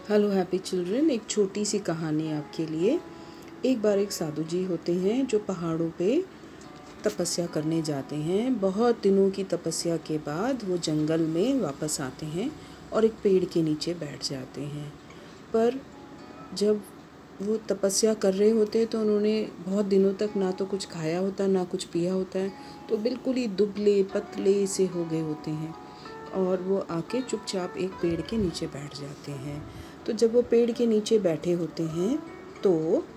Hello happy children, एक छोटी सी कहानी आपके लिए। एक बार एक साधु जी होते हैं जो पहाड़ों पे तपस्या करने जाते हैं। बहुत दिनों की तपस्या के बाद वो जंगल में वापस आते हैं और एक पेड़ के नीचे बैठ जाते हैं। पर जब वो तपस्या कर रहे होते हैं तो उन्होंने बहुत दिनों तक ना तो कुछ खाया होता ना कुछ पिया होता है, तो बिल्कुल ही दुबले पतले से हो गए होते हैं और वो आके चुपचाप एक पेड़ के नीचे बैठ जाते हैं। तो जब वो पेड़ के नीचे बैठे होते हैं तो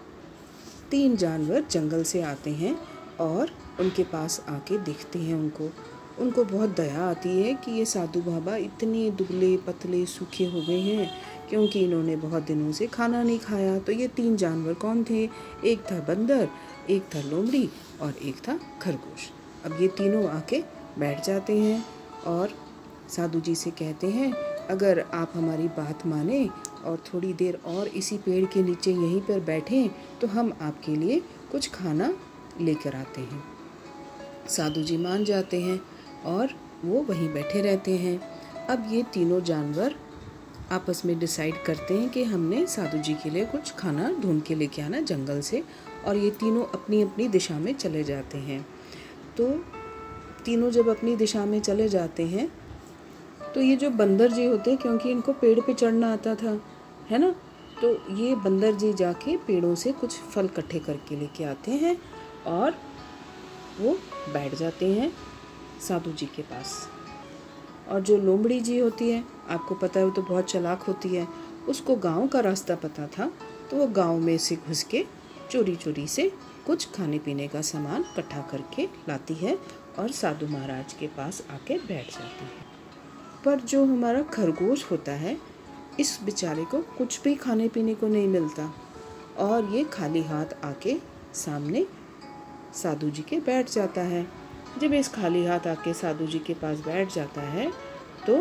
3 जानवर जंगल से आते हैं और उनके पास आके देखते हैं उनको बहुत दया आती है कि ये साधु बाबा इतने दुबले पतले सूखे हो गए हैं क्योंकि इन्होंने बहुत दिनों से खाना नहीं खाया। तो ये 3 जानवर कौन थे? एक था बंदर, एक था लोमड़ी और एक था खरगोश। अब ये तीनों आके बैठ जाते हैं और साधु जी से कहते हैं, अगर आप हमारी बात माने और थोड़ी देर और इसी पेड़ के नीचे यहीं पर बैठें तो हम आपके लिए कुछ खाना लेकर आते हैं। साधु जी मान जाते हैं और वो वहीं बैठे रहते हैं। अब ये तीनों जानवर आपस में डिसाइड करते हैं कि हमने साधु जी के लिए कुछ खाना ढूंढ के लेके आना जंगल से, और ये तीनों अपनी अपनी दिशा में चले जाते हैं। तो तीनों जब अपनी दिशा में चले जाते हैं तो ये जो बंदर जी होते हैं, क्योंकि इनको पेड़ पे चढ़ना आता था, है ना, तो ये बंदर जी जाके पेड़ों से कुछ फल इकट्ठे करके लेके आते हैं और वो बैठ जाते हैं साधु जी के पास। और जो लोमड़ी जी होती है, आपको पता है वो तो बहुत चालाक होती है, उसको गांव का रास्ता पता था, तो वो गांव में से घुस के चोरी चोरी से कुछ खाने पीने का सामान इकट्ठा करके लाती है और साधु महाराज के पास आके बैठ जाती है। पर जो हमारा खरगोश होता है, इस बेचारे को कुछ भी खाने पीने को नहीं मिलता और ये खाली हाथ आके सामने साधु जी के बैठ जाता है। जब इस खाली हाथ आके साधु जी के पास बैठ जाता है तो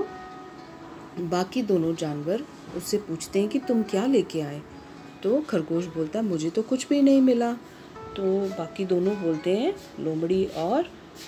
बाकी दोनों जानवर उससे पूछते हैं कि तुम क्या लेके आए? तो खरगोश बोलता, मुझे तो कुछ भी नहीं मिला। तो बाकी दोनों बोलते हैं, लोमड़ी और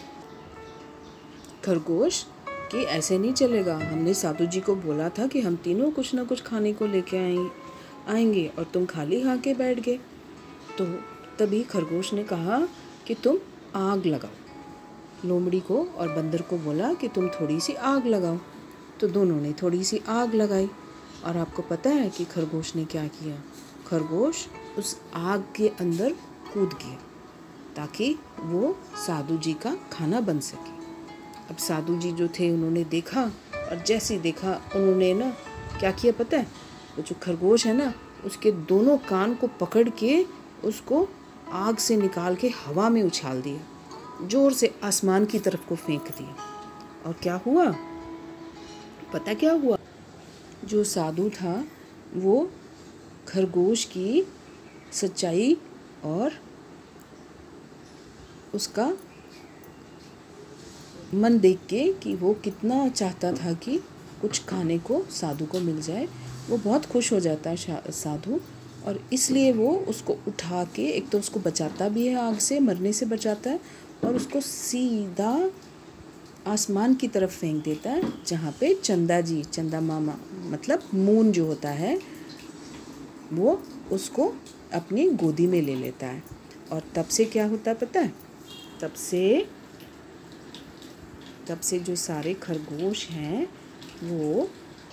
खरगोश, कि ऐसे नहीं चलेगा, हमने साधु जी को बोला था कि हम तीनों कुछ ना कुछ खाने को लेके आएंगे और तुम खाली हाथ के बैठ गए। तो तभी खरगोश ने कहा कि तुम आग लगाओ। लोमड़ी को और बंदर को बोला कि तुम थोड़ी सी आग लगाओ। तो दोनों ने थोड़ी सी आग लगाई और आपको पता है कि खरगोश ने क्या किया? खरगोश उस आग के अंदर कूद गया ताकि वो साधु जी का खाना बन सके। अब साधु जी जो थे उन्होंने देखा, और जैसे देखा उन्होंने ना क्या किया पता है? वो जो खरगोश है ना, उसके दोनों कान को पकड़ के उसको आग से निकाल के हवा में उछाल दिया, जोर से आसमान की तरफ को फेंक दिया। और क्या हुआ पता क्या हुआ? जो साधु था वो खरगोश की सच्चाई और उसका मन देख के कि वो कितना चाहता था कि कुछ खाने को साधु को मिल जाए, वो बहुत खुश हो जाता है साधु, और इसलिए वो उसको उठा के एक तो उसको बचाता भी है, आग से मरने से बचाता है, और उसको सीधा आसमान की तरफ फेंक देता है जहाँ पे चंदा मामा मतलब मून जो होता है वो उसको अपनी गोदी में ले लेता है। और तब से क्या होता है पता है? तब से जो सारे खरगोश हैं वो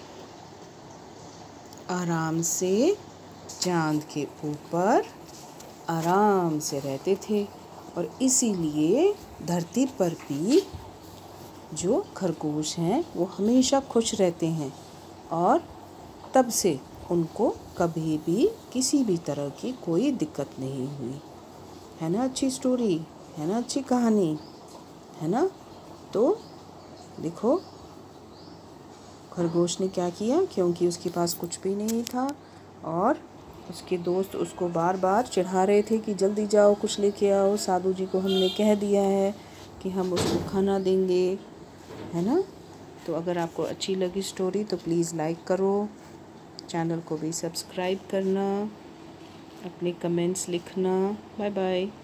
आराम से चांद के ऊपर आराम से रहते थे, और इसीलिए धरती पर भी जो खरगोश हैं वो हमेशा खुश रहते हैं, और तब से उनको कभी भी किसी भी तरह की कोई दिक्कत नहीं हुई। है ना अच्छी स्टोरी? है ना अच्छी कहानी? है ना? तो देखो खरगोश ने क्या किया, क्योंकि उसके पास कुछ भी नहीं था और उसके दोस्त उसको बार बार चिढ़ा रहे थे कि जल्दी जाओ कुछ लेके आओ, साधु जी को हमने कह दिया है कि हम उसको खाना देंगे। है ना? तो अगर आपको अच्छी लगी स्टोरी तो प्लीज़ लाइक करो, चैनल को भी सब्सक्राइब करना, अपने कमेंट्स लिखना। Bye bye.